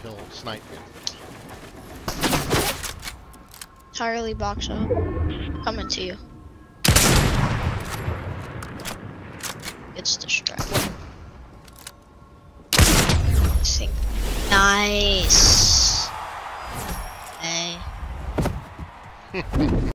he'll snipe you. Entirely box up. Coming to you. It's distracted. Nice. Hey.